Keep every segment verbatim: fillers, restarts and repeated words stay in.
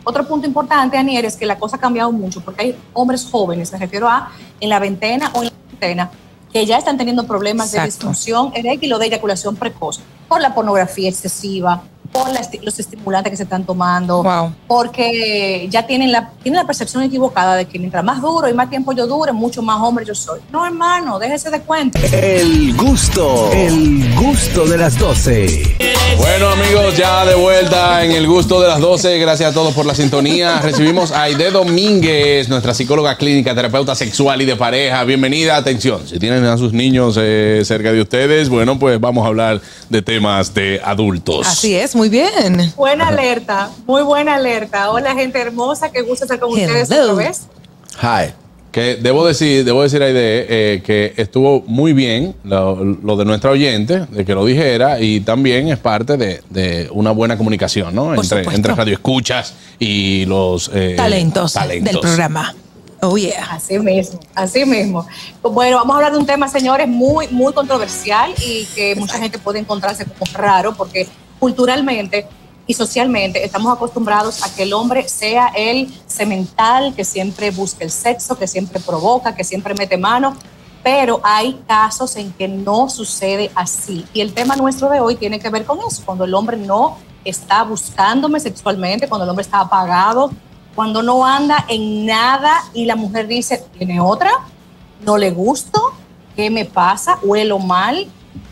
Otro punto importante, Anier, es que la cosa ha cambiado mucho porque hay hombres jóvenes, me refiero a en la veintena o en la treintena, que ya están teniendo problemas Exacto. de disfunción eréctil o de eyaculación precoz por la pornografía excesiva, por la, los estimulantes que se están tomando, wow. porque ya tienen la, tienen la percepción equivocada de que mientras más duro y más tiempo yo dure, mucho más hombre yo soy. No, hermano, déjese de cuenta. El gusto, el gusto de las doce. Bueno, amigos, ya de vuelta en el gusto de las doce. Gracias a todos por la sintonía. Recibimos a Aide Domínguez, nuestra psicóloga clínica, terapeuta sexual y de pareja. Bienvenida, atención. Si tienen a sus niños eh, cerca de ustedes, bueno, pues vamos a hablar de temas de adultos. Así es, muy bien. Buena alerta, muy buena alerta. Hola, gente hermosa, qué gusto estar con Hello. ustedes otra vez. Hi. Que debo decir, debo decir, Aide, eh, que estuvo muy bien lo, lo de nuestra oyente, de que lo dijera, y también es parte de, de una buena comunicación, ¿no? Entre, entre radioescuchas y los eh, talentos, talentos del programa. Oh, yeah. Así mismo, así mismo. Bueno, vamos a hablar de un tema, señores, muy, muy controversial y que mucha gente puede encontrarse como raro, porque culturalmente y socialmente estamos acostumbrados a que el hombre sea el semental, que siempre busca el sexo, que siempre provoca, que siempre mete mano, pero hay casos en que no sucede así. Y el tema nuestro de hoy tiene que ver con eso, cuando el hombre no está buscándome sexualmente, cuando el hombre está apagado, cuando no anda en nada y la mujer dice, ¿tiene otra? ¿No le gusto? ¿Qué me pasa? ¿Huelo mal?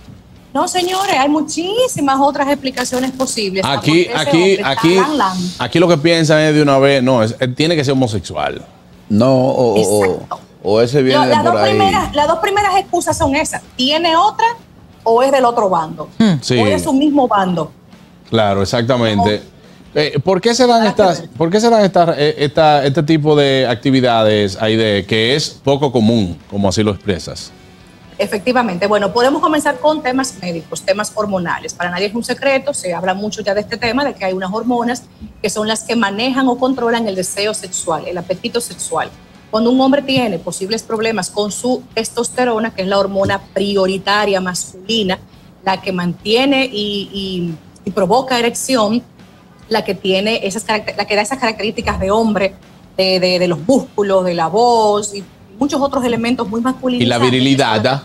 No, señores, hay muchísimas otras explicaciones posibles. Aquí, aquí, aquí, aquí lo que piensan es de una vez, no, es, tiene que ser homosexual. No, o, o, o ese viene Lo, de por dos ahí. Primeras, las dos primeras excusas son esas. ¿Tiene otra o es del otro bando? Hmm. Sí. O es de su mismo bando. Claro, exactamente. No. Eh, ¿Por qué se dan estas, por qué se dan esta, esta, este tipo de actividades, Aide, que es poco común, como así lo expresas? Efectivamente. Bueno, podemos comenzar con temas médicos, temas hormonales. Para nadie es un secreto, se habla mucho ya de este tema, de que hay unas hormonas que son las que manejan o controlan el deseo sexual, el apetito sexual. Cuando un hombre tiene posibles problemas con su testosterona, que es la hormona prioritaria masculina, la que mantiene y, y, y provoca erección, la que tiene esas, la que da esas características de hombre, de, de, de los músculos, de la voz y muchos otros elementos muy masculinos. Y la virilidad.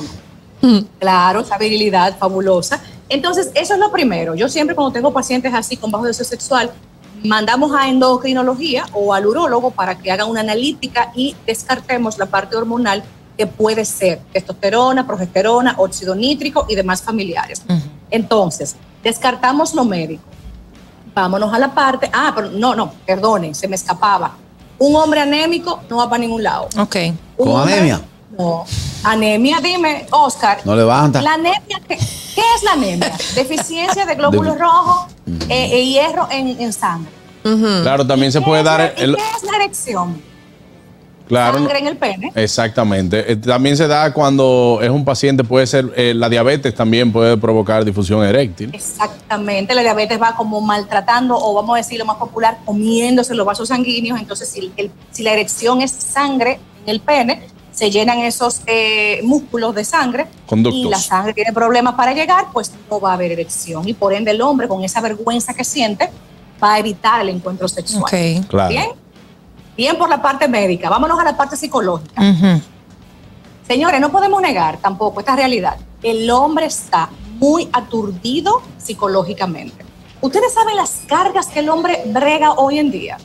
Mm. Claro, esa virilidad fabulosa. Entonces, eso es lo primero. Yo siempre cuando tengo pacientes así con bajo deseo sexual, mandamos a endocrinología o al urólogo para que hagan una analítica y descartemos la parte hormonal que puede ser testosterona, progesterona, óxido nítrico y demás familiares. Uh-huh. Entonces, descartamos lo médico. Vámonos a la parte, ah, pero no, no, perdonen, se me escapaba. Un hombre anémico no va para ningún lado. Ok. ¿Con hombre, anemia? No. Anemia, dime, Oscar. No levanta. La anemia, ¿qué, qué es la anemia? Deficiencia de glóbulos de... rojos uh-huh. eh, e hierro en, en sangre. Uh-huh. Claro, también se puede dar... El, el, ¿Qué es la erección? Claro, sangre en el pene. Exactamente. Eh, también se da cuando es un paciente, puede ser, eh, la diabetes también puede provocar difusión eréctil. Exactamente, la diabetes va como maltratando, o vamos a decir lo más popular, comiéndose los vasos sanguíneos. Entonces, si, el, si la erección es sangre en el pene, se llenan esos eh, músculos de sangre. Conductos. Y la sangre tiene problemas para llegar, pues no va a haber erección. Y por ende el hombre, con esa vergüenza que siente, va a evitar el encuentro sexual. Okay. Claro. ¿Bien? Bien por la parte médica. Vámonos a la parte psicológica. Uh-huh. Señores, no podemos negar tampoco esta realidad. El hombre está muy aturdido psicológicamente. Ustedes saben las cargas que el hombre brega hoy en día.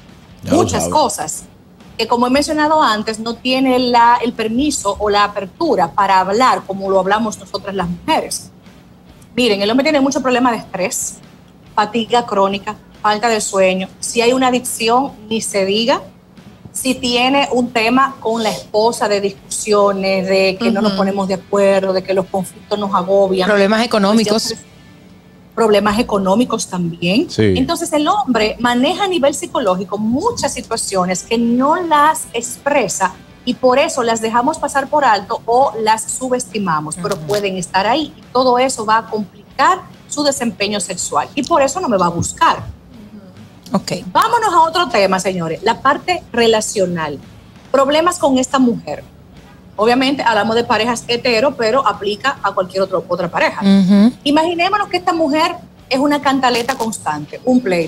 Ya Muchas cosas que, como he mencionado antes, no tiene la, el permiso o la apertura para hablar como lo hablamos nosotras las mujeres. Miren, el hombre tiene mucho problema de estrés, fatiga crónica, falta de sueño. Si hay una adicción, ni se diga. Si tiene un tema con la esposa de discusiones, de que uh-huh. no nos ponemos de acuerdo, de que los conflictos nos agobian. Problemas económicos. Pues, problemas económicos también. Sí. Entonces el hombre maneja a nivel psicológico muchas situaciones que no las expresa y por eso las dejamos pasar por alto o las subestimamos, uh-huh. pero pueden estar ahí y todo eso va a complicar su desempeño sexual y por eso no me va a buscar. Okay. Vámonos a otro tema, señores, la parte relacional. Problemas con esta mujer. Obviamente hablamos de parejas hetero, pero aplica a cualquier otro, otra pareja. Uh-huh. Imaginémonos que esta mujer es una cantaleta constante, un pleito.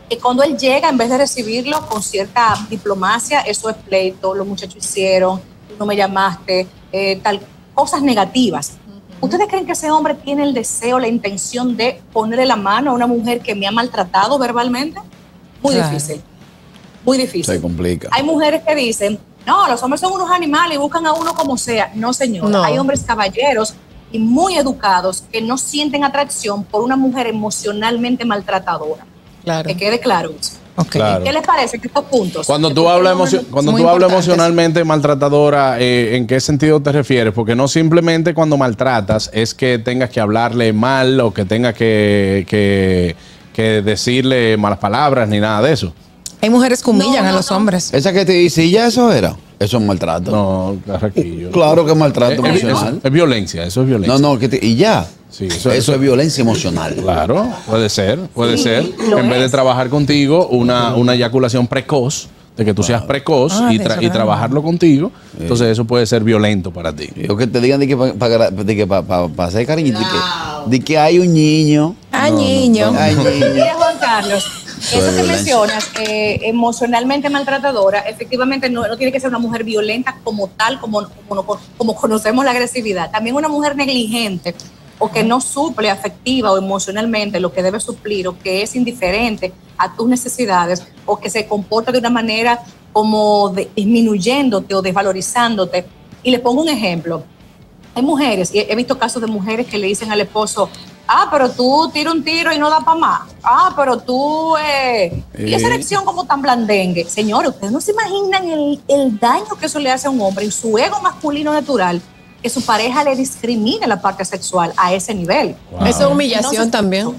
que cuando él llega, en vez de recibirlo con cierta diplomacia, eso es pleito, los muchachos hicieron, no me llamaste, eh, tal, cosas negativas. Uh-huh. ¿Ustedes creen que ese hombre tiene el deseo, la intención de ponerle la mano a una mujer que me ha maltratado verbalmente? Muy claro. difícil, muy difícil. Se complica. Hay mujeres que dicen, no, los hombres son unos animales y buscan a uno como sea. No, señor, no. Hay hombres caballeros y muy educados que no sienten atracción por una mujer emocionalmente maltratadora. Claro. Que quede claro eso. Okay. Claro. ¿Qué les parece que estos puntos? Cuando tú hablas emocio cuando tú hablas emocionalmente maltratadora, eh, ¿en qué sentido te refieres? Porque no simplemente cuando maltratas es que tengas que hablarle mal o que tengas que, que, que decirle malas palabras ni nada de eso. Hay mujeres que humillan no, no, a los no. hombres. Esa que te dice, ¿y ya eso era? Eso es maltrato. No, Carraquillo. Claro que es maltrato es, emocional. Es, es violencia, eso es violencia. No, no, que te, y ya. Sí, eso, eso es violencia emocional. Claro, puede ser, puede sí, ser. En es. vez de trabajar contigo una, una eyaculación precoz, de que tú seas precoz ah, y, tra y trabajarlo contigo, sí. Entonces eso puede ser violento para ti. O que te digan de que para pa, pa, pa hacer cariñito, no. de, que, de que hay un niño. Hay no, niño. No, hay niño. Mira, Juan Carlos, eso, eso que mencionas, eh, emocionalmente maltratadora, efectivamente no, no tiene que ser una mujer violenta como tal, como, como, como conocemos la agresividad. También una mujer negligente o que no suple afectiva o emocionalmente lo que debe suplir, o que es indiferente a tus necesidades, o que se comporta de una manera como de, disminuyéndote o desvalorizándote. Y les pongo un ejemplo. Hay mujeres, y he visto casos de mujeres que le dicen al esposo, ah, pero tú tira un tiro y no da para más. Ah, pero tú... Eh, y esa erección como tan blandengue. Señores, ustedes no se imaginan el, el daño que eso le hace a un hombre en su ego masculino natural, que su pareja le discrimine la parte sexual a ese nivel. Wow. Eso es humillación Entonces, también.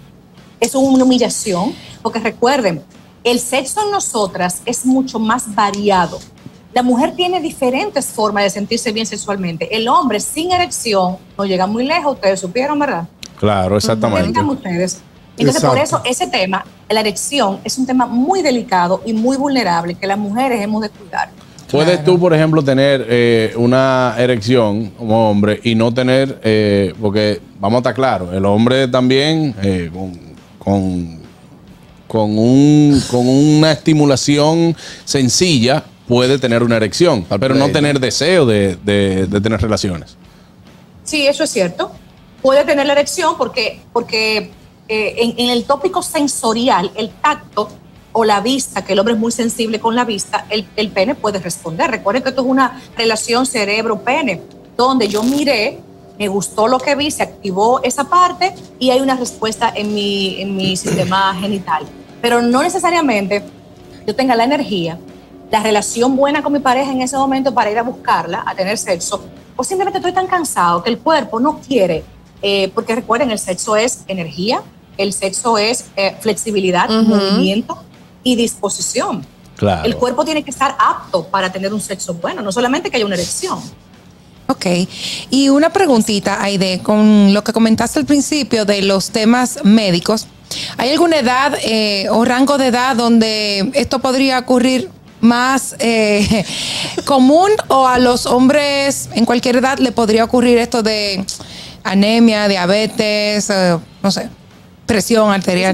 Es una humillación, porque recuerden, el sexo en nosotras es mucho más variado. La mujer tiene diferentes formas de sentirse bien sexualmente. El hombre sin erección no llega muy lejos, ustedes supieron, ¿verdad? Claro, exactamente. Ustedes. Entonces, Exacto. por eso ese tema, la erección, es un tema muy delicado y muy vulnerable que las mujeres hemos de cuidar. ¿Puedes Claro. tú, por ejemplo, tener eh, una erección como hombre y no tener, eh, porque vamos a estar claros, el hombre también eh, con, con, con, un, con una estimulación sencilla puede tener una erección, pero no tener deseo de, de, de tener relaciones? Sí, eso es cierto. Puede tener la erección porque, porque eh, en, en el tópico sensorial, el tacto o la vista, que el hombre es muy sensible con la vista, el, el pene puede responder. Recuerden que esto es una relación cerebro-pene, donde yo miré, me gustó lo que vi, se activó esa parte y hay una respuesta en mi, en mi sistema genital. Pero no necesariamente yo tenga la energía, la relación buena con mi pareja en ese momento para ir a buscarla, a tener sexo, o simplemente estoy tan cansado que el cuerpo no quiere, eh, porque recuerden, el sexo es energía, el sexo es eh, flexibilidad, uh-huh. movimiento y disposición. Claro. El cuerpo tiene que estar apto para tener un sexo bueno, no solamente que haya una erección. Ok. Y una preguntita, Aide, con lo que comentaste al principio de los temas médicos, ¿hay alguna edad eh, o rango de edad donde esto podría ocurrir más eh, común, o a los hombres en cualquier edad le podría ocurrir esto de anemia, diabetes, eh, no sé, presión arterial?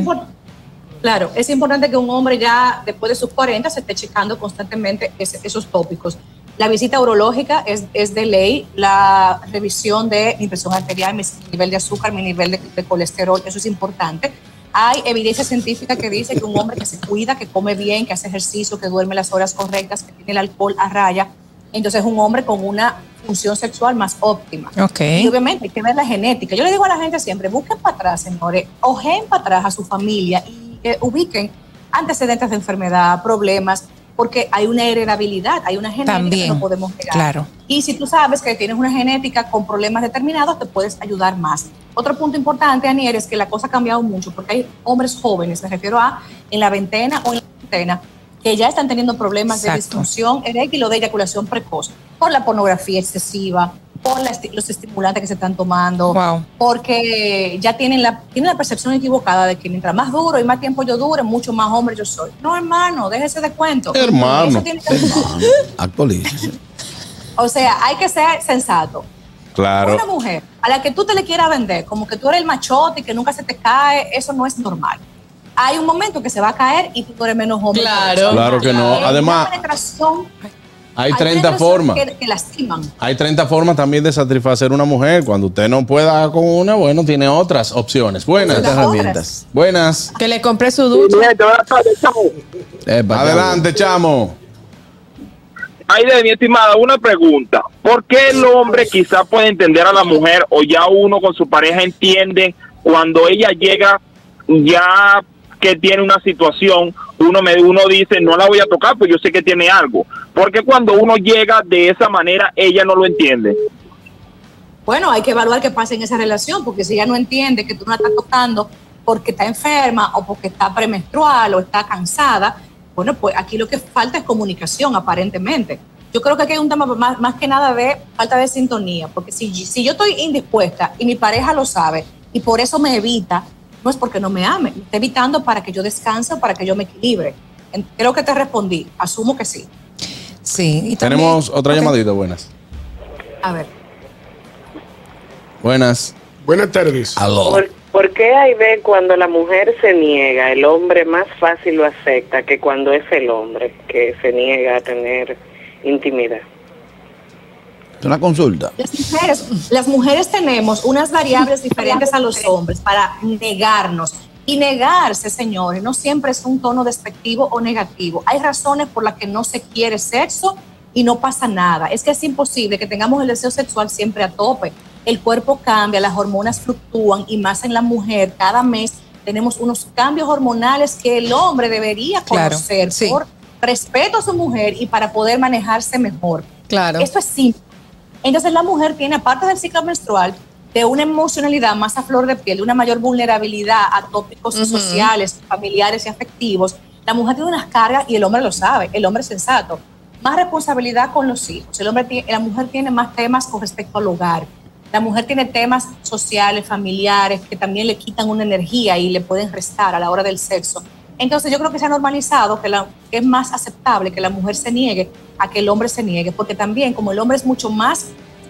Claro, es importante que un hombre ya después de sus cuarenta se esté checando constantemente ese, esos tópicos. La visita urológica es, es de ley, la revisión de mi presión arterial, mi nivel de azúcar, mi nivel de, de colesterol, eso es importante. Hay evidencia científica que dice que un hombre que se cuida, que come bien, que hace ejercicio, que duerme las horas correctas, que tiene el alcohol a raya, entonces es un hombre con una función sexual más óptima. Okay. Y obviamente hay que ver la genética. Yo le digo a la gente siempre, busquen para atrás, señores, ojeen para atrás a su familia y eh, ubiquen antecedentes de enfermedad, problemas, porque hay una heredabilidad, hay una genética También, que no podemos negar. Claro. Y si tú sabes que tienes una genética con problemas determinados, te puedes ayudar más. Otro punto importante, Anier, es que la cosa ha cambiado mucho, porque hay hombres jóvenes, me refiero a en la veintena o en la treintena, que ya están teniendo problemas Exacto. de disfunción eréctil o de eyaculación precoz, por la pornografía excesiva, por la esti los estimulantes que se están tomando, wow. porque ya tienen la, tienen la percepción equivocada de que mientras más duro y más tiempo yo dure, mucho más hombre yo soy. No, hermano, déjese de cuento. Hermano. Actualice. O sea, hay que ser sensato. Claro. Una mujer a la que tú te le quieras vender, como que tú eres el machote y que nunca se te cae, eso no es normal. hay un momento que se va a caer y tú eres menos hombre. Claro. Claro que no. Hay Además, una penetración, hay treinta penetración formas. que, que lastiman. Hay treinta formas también de satisfacer una mujer. Cuando usted no pueda con una, bueno, tiene otras opciones. Buenas. Las herramientas. Buenas. Que le compre su ducha. Epa, Adelante, chamo. Aide, mi estimada, una pregunta. ¿Por qué el hombre quizá puede entender a la mujer o ya uno con su pareja entiende cuando ella llega ya que tiene una situación, uno me uno dice, no la voy a tocar, pues yo sé que tiene algo? Porque cuando uno llega de esa manera, ella no lo entiende. Bueno, hay que evaluar qué pasa en esa relación, porque si ella no entiende que tú no la estás tocando porque está enferma o porque está premenstrual o está cansada, bueno, pues aquí lo que falta es comunicación, aparentemente. Yo creo que aquí hay un tema más, más que nada de falta de sintonía, porque si, si yo estoy indispuesta y mi pareja lo sabe y por eso me evita, no es porque no me ame, me está evitando para que yo descanse o para que yo me equilibre. Creo que te respondí, asumo que sí. Sí. Y también, Tenemos otra okay. llamadita, buenas. A ver. Buenas. Buenas tardes. Aló. ¿Por, ¿Por qué Aide, cuando la mujer se niega, el hombre más fácil lo acepta que cuando es el hombre que se niega a tener intimidad? Es una consulta. Las mujeres, las mujeres tenemos unas variables diferentes a los hombres para negarnos. Y negarse, señores, no siempre es un tono despectivo o negativo. Hay razones por las que no se quiere sexo y no pasa nada. Es que es imposible que tengamos el deseo sexual siempre a tope. El cuerpo cambia, las hormonas fluctúan y más en la mujer. Cada mes tenemos unos cambios hormonales que el hombre debería conocer, claro, sí, por respeto a su mujer y para poder manejarse mejor. Claro. Esto es simple. Entonces la mujer tiene, aparte del ciclo menstrual, de una emocionalidad más a flor de piel, de una mayor vulnerabilidad a tópicos uh-huh. sociales, familiares y afectivos. La mujer tiene unas cargas y el hombre lo sabe, el hombre es sensato. Más responsabilidad con los hijos. El hombre tiene, la mujer tiene más temas con respecto al hogar. La mujer tiene temas sociales, familiares, que también le quitan una energía y le pueden restar a la hora del sexo. Entonces yo creo que se ha normalizado que, la, que es más aceptable que la mujer se niegue a que el hombre se niegue, porque también como el hombre es mucho más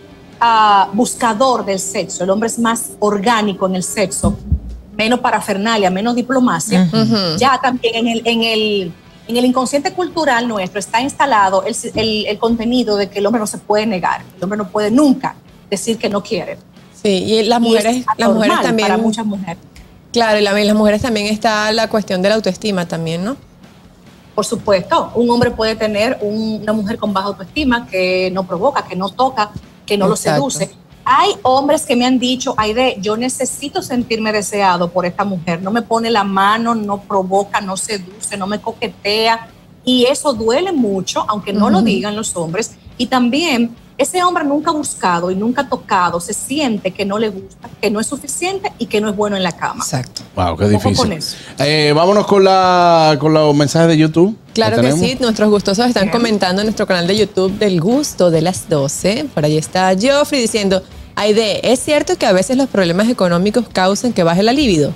uh, buscador del sexo, el hombre es más orgánico en el sexo, menos parafernalia, menos diplomacia, uh-huh. ya también en el, en, el, en el inconsciente cultural nuestro está instalado el, el, el contenido de que el hombre no se puede negar, el hombre no puede nunca decir que no quiere. Sí, y las mujeres, y las mujeres también. Para muchas mujeres. Claro, y la, las mujeres también está la cuestión de la autoestima también, ¿no? Por supuesto, un hombre puede tener un, una mujer con baja autoestima que no provoca, que no toca, que no Exacto. lo seduce. Hay hombres que me han dicho, Aide, yo necesito sentirme deseado por esta mujer. No me pone la mano, no provoca, no seduce, no me coquetea. Y eso duele mucho, aunque no uh-huh. lo digan los hombres. Y también ese hombre nunca ha buscado y nunca ha tocado, se siente que no le gusta, que no es suficiente y que no es bueno en la cama. Exacto. Wow, qué difícil. Eh, vámonos con, la, con los mensajes de YouTube. Claro que sí, nuestros gustosos están Bien. comentando en nuestro canal de YouTube del gusto de las doce. Por ahí está Geoffrey diciendo, Aide, ¿es cierto que a veces los problemas económicos causan que baje la libido?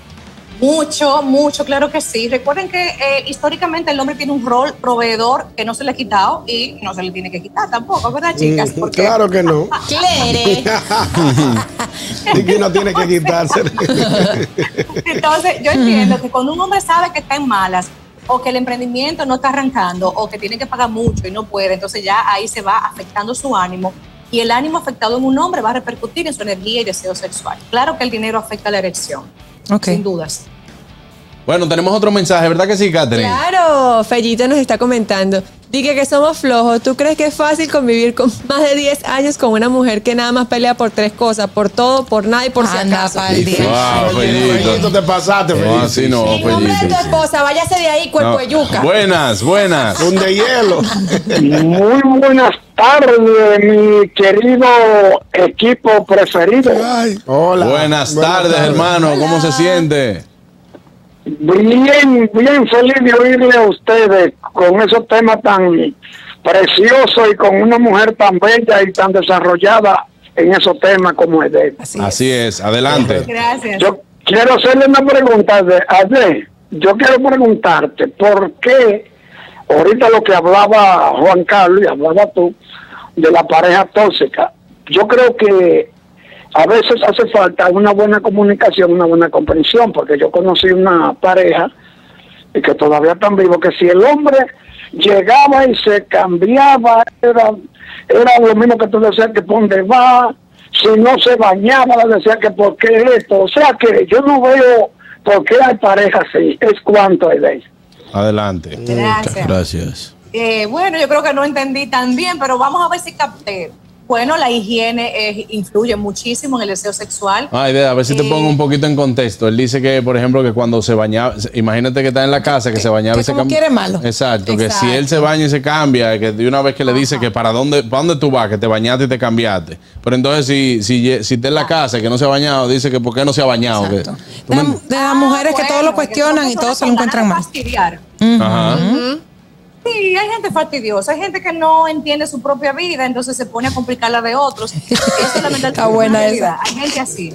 Mucho, mucho, claro que sí. Recuerden que eh, históricamente el hombre tiene un rol proveedor que no se le ha quitado y no se le tiene que quitar tampoco, ¿verdad, chicas? Porque... Claro que no. Claro. Y que no tiene que quitarse. Entonces, yo entiendo que cuando un hombre sabe que está en malas o que el emprendimiento no está arrancando o que tiene que pagar mucho y no puede, entonces ya ahí se va afectando su ánimo y el ánimo afectado en un hombre va a repercutir en su energía y deseo sexual. Claro que el dinero afecta a la erección. Okay. Sin dudas. Bueno, tenemos otro mensaje, ¿verdad que sí, Catherine? Claro, Fellito nos está comentando. Dije que somos flojos. ¿Tú crees que es fácil convivir con más de diez años con una mujer que nada más pelea por tres cosas? Por todo, por nada y por si acaso. Wow, Fellito, te pasaste, Fellito. No, así no, Fellito. En nombre de tu esposa, váyase de ahí, cuerpo no. de yuca. Buenas, buenas. Un de hielo. Muy buenas tardes, mi querido equipo preferido. Ay, hola. Buenas, buenas tardes, tardes, hermano. ¿Cómo hola. se siente? Bien, bien feliz de oírle a ustedes con esos temas tan preciosos y con una mujer tan bella y tan desarrollada en esos temas como es de. Así, Así es. es, adelante. Gracias. Yo quiero hacerle una pregunta de Ade. Yo quiero preguntarte por qué ahorita lo que hablaba Juan Carlos y hablaba tú de la pareja tóxica. Yo creo que a veces hace falta una buena comunicación, una buena comprensión, porque yo conocí una pareja y que todavía están vivos, que si el hombre llegaba y se cambiaba, era, era lo mismo que tú decías que por dónde va, si no se bañaba, le decía que por qué esto, o sea que yo no veo por qué hay parejas así, es cuanto hay de ellos. Adelante. Gracias. Gracias. Eh, bueno, yo creo que no entendí tan bien, pero vamos a ver si capté. Bueno, la higiene eh, influye muchísimo en el deseo sexual. Ay, de, a ver si te Eh, pongo un poquito en contexto. Él dice que, por ejemplo, que cuando se bañaba, imagínate que está en la casa, que se bañaba que y se como cambia. quiere malo. Exacto, que Exacto. si él se baña y se cambia, que de una vez que le dice Ajá. que para dónde, para dónde tú vas, que te bañaste y te cambiaste. Pero entonces si, si, si está en la casa y que no se ha bañado, dice que por qué no se ha bañado. Que, Exacto. ¿tú me- De, de las mujeres que Ah, todo lo bueno, cuestionan que y son todos se lo personas encuentran mal. fastidiar. Ajá. Sí, hay gente fastidiosa, hay gente que no entiende su propia vida, entonces se pone a complicar la de otros. Eso es lamentablemente Está buena una esa. realidad. Hay gente así.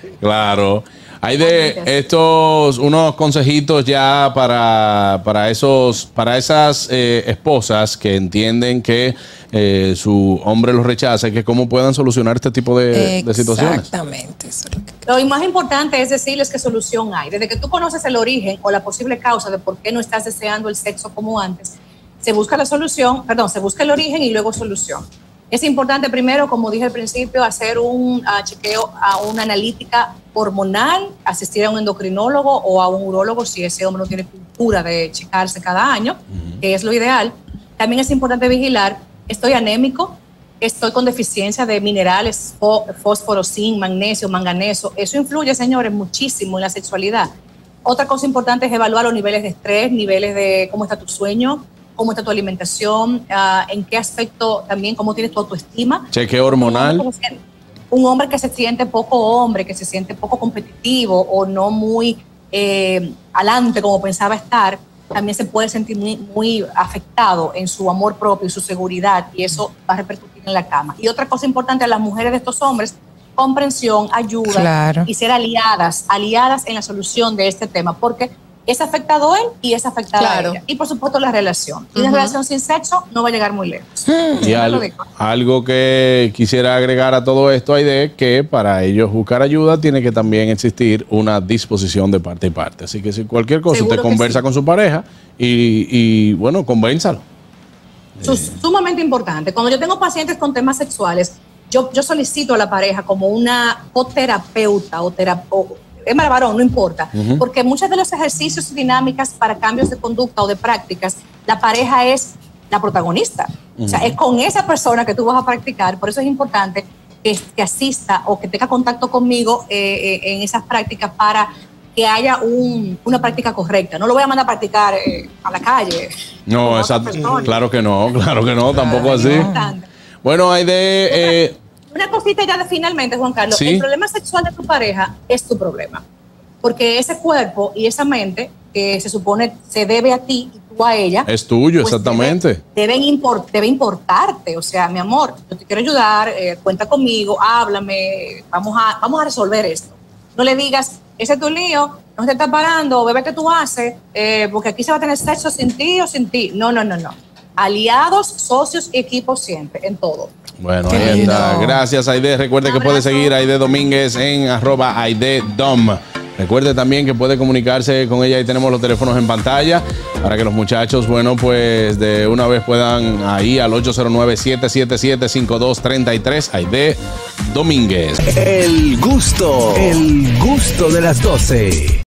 Claro. Hay de estos unos consejitos ya para, para esos para esas eh, esposas que entienden que eh, su hombre los rechaza y que cómo puedan solucionar este tipo de, de situaciones. Exactamente. Eso es lo que- Lo más importante es decirles qué solución hay. Desde que tú conoces el origen o la posible causa de por qué no estás deseando el sexo como antes, se busca la solución, perdón, se busca el origen y luego solución. Es importante primero, como dije al principio, hacer un uh, chequeo a una analítica hormonal, asistir a un endocrinólogo o a un urólogo si ese hombre no tiene cultura de checarse cada año, uh-huh. que es lo ideal. También es importante vigilar, estoy anémico, estoy con deficiencia de minerales, fósforo, zinc, magnesio, manganeso. Eso influye, señores, muchísimo en la sexualidad. Otra cosa importante es evaluar los niveles de estrés, niveles de cómo está tu sueño, cómo está tu alimentación, uh, en qué aspecto también, cómo tienes tu autoestima. Chequeo hormonal. Un hombre, que se, un hombre que se siente poco hombre, que se siente poco competitivo o no muy eh, alante como pensaba estar, también se puede sentir muy, muy afectado en su amor propio y su seguridad, y eso va a repercutir en la cama. Y otra cosa importante a las mujeres de estos hombres, comprensión, ayuda, claro. y ser aliadas, aliadas en la solución de este tema, porque es afectado él y es afectada Claro. ella. Y por supuesto la relación. Y Uh-huh. una relación sin sexo no va a llegar muy lejos. Y al- algo que quisiera agregar a todo esto, Aide, que para ellos buscar ayuda tiene que también existir una disposición de parte y parte. Así que si cualquier cosa Seguro usted que conversa sí. con su pareja y, y, bueno, convénzalo. Eso es sumamente importante. Cuando yo tengo pacientes con temas sexuales, yo, yo solicito a la pareja como una coterapeuta o terapeuta. Es varón, no importa, Ujú. porque muchos de los ejercicios y dinámicas para cambios de conducta o de prácticas, la pareja es la protagonista. O sea, Ujú. es con esa persona que tú vas a practicar, por eso es importante que, que asista o que tenga contacto conmigo eh, eh, en esas prácticas para que haya un- una práctica correcta. No lo voy a mandar a practicar eh, a la calle. No, con exacto. otra persona. Claro que no, claro que no, tampoco así. Importante. Bueno, Aide, eh, Una cosita ya de finalmente, Juan Carlos. Sí. El problema sexual de tu pareja es tu problema. Porque ese cuerpo y esa mente que se supone se debe a ti y tú a ella. es tuyo, pues exactamente. Debe, deben import, debe importarte. O sea, mi amor, yo te quiero ayudar, eh, cuenta conmigo, háblame, vamos a, vamos a resolver esto. No le digas, ese es tu lío, no te está parando, bebé, ¿qué tú haces? Eh, porque aquí se va a tener sexo sin ti o sin ti. No, no, no, no. Aliados, socios y equipos siempre, en todo. Bueno, Qué ahí está. lindo. Gracias, Aide. Recuerde que puede seguir a Aide Domínguez en arroba Aide Dom. Recuerde también que puede comunicarse con ella y tenemos los teléfonos en pantalla para que los muchachos, bueno, pues de una vez puedan ahí al ocho cero nueve, siete siete siete, cinco dos tres tres. Aide Domínguez. El gusto, el gusto de las doce.